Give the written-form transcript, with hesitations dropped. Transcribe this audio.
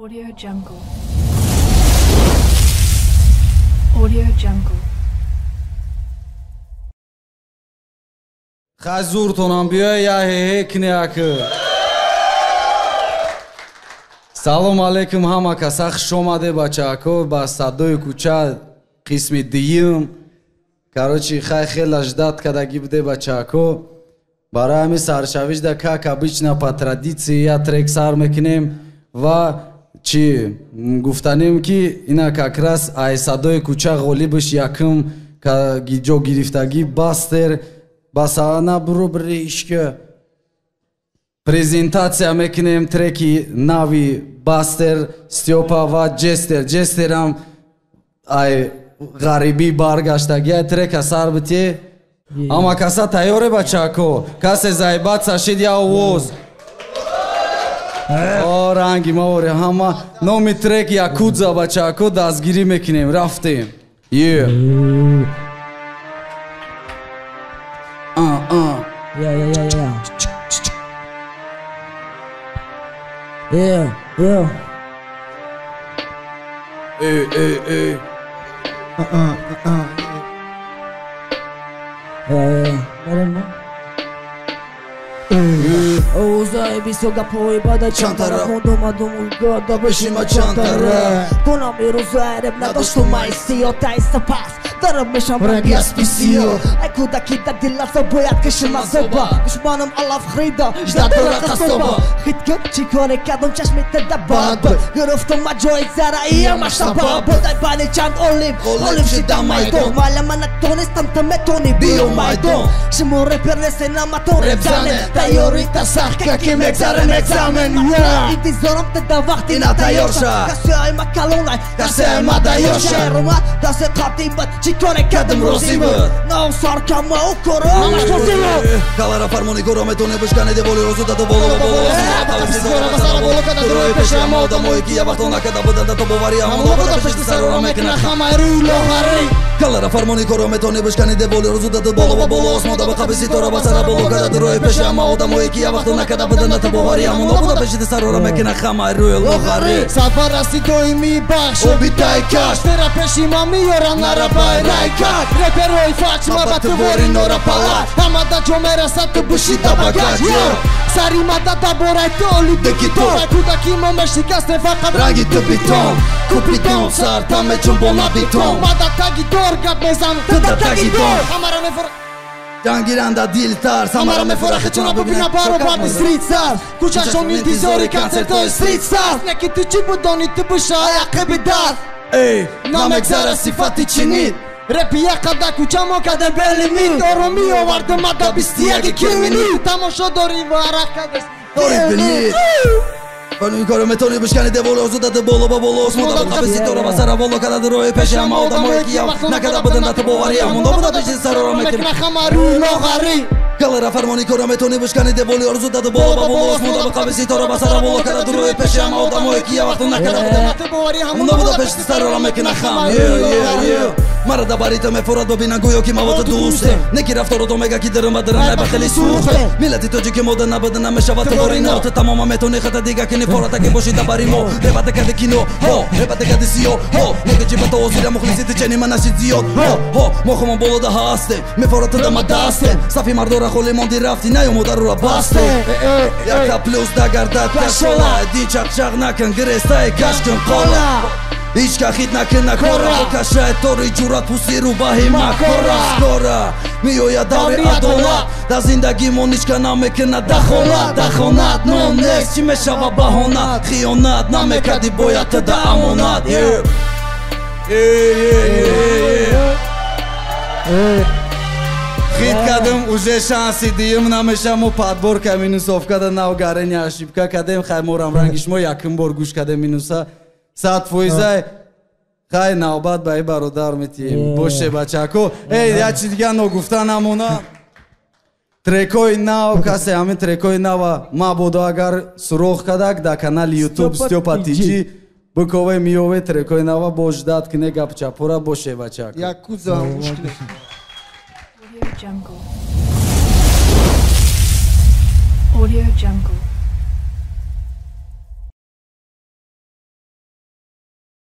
Audio Jungle. Audio Jungle. Хазуртонам биё я ҳекнеак. Салом алейкум ҳама каса хуш омаде бачаако ба садои кӯча қисми дуюм. Короче хай хела ждат кадаги буде бачаако. Барои ҳамин саршавишда как обычно по традиции я трек сар мекунем ва чи гуфтанем ки ина как раз ай садои кӯча ғолибаш якум ҷо гирифтаги Бастер ба саҳна бурӯ биришка презентация мекунем треки нави Бастер, Стёпа ва Джестер. Джестерам ай ғарибӣ баргаштаги ай трека сар бите. Ама каса тайёре бачаако? Касе заибат сашид я овоз. О ранги маворе ҳама номи трек Якудза бачаако дастгирӣ мекунем. Рафтем. Yeah. Узай висока поебада чантара Дома года бешима чантара Тона мирузай реп надошту майси Отайста пас Дараб мешам рэп я списио Ай кудаки да дила со бояд кишима зоба Душманам алла фрида ждат рака соба Хитка чи коре кадом чашмите да бад Грофту ма джои зара и ама шаба Бодай бани чанд олим шида майдон Маля мана тонистам таме тони био майдон Шимо репер несе нама тон реп занен Тайори та сах каки мекзарен екзамен Иди зорам те да вахти на тайорша Касе ай ма калонай, касе ай ма дайорша Ромат да се қатибат Чиконе кадым розимы Нау саркама укоро Амаш розимы Калара фармони горо метоне бышкане де боли розу да боло Тавси зора басара боло када дрои пеше ама ода мои ки я вахтона када буда да то бовари ама лоба да пешти сарора мекна хамай руи лохари Калара фармони горо метоне бышкане де боли розу да боло Осмода ба қабиси тора басара боло када дрои пеше ама ода мои ки я вахтона када буда да то бовари ама лоба да пешти сарора мекна хамай руи лохари Сафараси тои ми бахш Обитай каш Тера пеши мами йора нарабай Райкак, реперой фач, ма твори нора палат Ама да джомера са те буши да багач Сарима да таборай толи декитор Кудаки момеши касте фака Ранги те битон Купитон сар таме чумбона битон Мада таги дор гад мезам Тада таги дор Амара ме фора Jangiranda diltar Amara me fora хечона бубина баро баби street stars Куча шо ми дизори концерто street stars Неки ти чибудони ти буша аяқи бидат Ей, намекзара сифати чинит Репи якада кучамо каде белимит Ороми оварду мада бистияги кирминит Тамошо дори варакадес Дори белит Фармони горо метони бышкани де боло Озуда де боло ба боло Осмода ба қабиси тора басара боло Када дрои пеше ама ода мои ки я Накада буда да то бовари ама Нобуда пеше сарора мекна Мекна хамаруи лохари Калара фармони горо метони бышкани де боли Озуда де боло ба боло Осмода ба қабиси тора басара боло Када дрои пеше ама ода мои ки я Накада буда да то бовари ама Нобуда пеше сарора мекна хам Мара да барите ме форат бобина гујо ки мавата дусте Неки рафторот омега ки дърма дърна ба хели сухте Милати тоджи ки мода на бъдена мешава твори нота Тамома мето нехата дига ки не фората ки боши да баримо Ребате каде кино, ребате каде сио Нега чи бата озира мухлисите че нима наши зиот Мохома боло да хасте, ме фората да мадасте Сафи мардора холи монди рафти, најомо дарура басте Јака плюс да гардат кашола Един чак накън греста и кашкън кола Ичка хитна кена кора Каша е тори джурат пусиру бахи макора Скора Мио ја дави адола Да зиндаги моничка наме кена дахонат Но некс чи мешава бахонат Хионат наме кади бојата да амонат Хит кадем уже шанси дием намешамо падборка минусовка да навгарења ошибка кадем хай морам рангиш мо яким бор гуш кадем минуса Сад фойзай хай навбат ба и бародар метием боше бачако ей я чи дига ногуфта намона трекои нав касе ҳамин трекои нава мабодо агар сурох кадак да канали YouTube Стёпа TG букове миёве трекои нава бождат кине гапчапора боше бачако Якудза Audio Jungle. Audio Jungle.